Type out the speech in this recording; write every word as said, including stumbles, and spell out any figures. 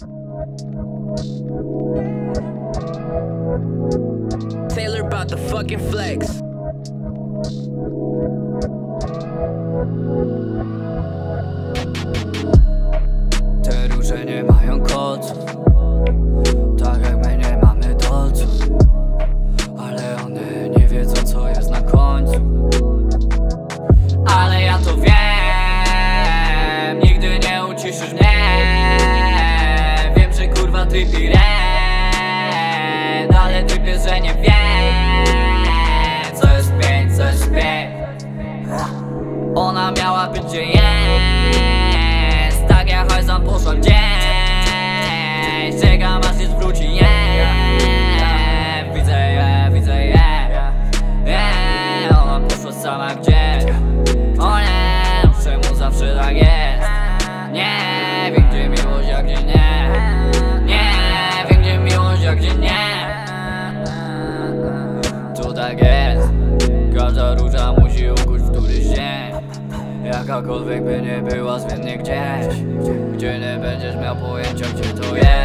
Taylor about the fucking flex. Te róże nie mają koców, tak jak my nie mamy dolców, ale one nie wiedzą co jest na końcu. Ale ja to wiem, nigdy nie uciszysz mnie. Wiem, że kurwa trippy red, ale trippie, że nie wiem co jest pięć, co jest pięć. Ona miała być gdzie jest, tak jak hajzam poszła gdzieś. Czekam aż się zwróci, yeah. Widzę je, widzę je, yeah. Ona poszła sama gdzieś. O nie, czemu zawsze tak jest? Nie wiem gdzie miłość, a gdzie nie. Nie wiem gdzie miłość, a gdzie nie. Tu tak jest, każda róża musi ukuć w któryś dzień. Jakakolwiek by nie była, zmiennie gdzieś, gdzie nie będziesz miał pojęcia gdzie to jest.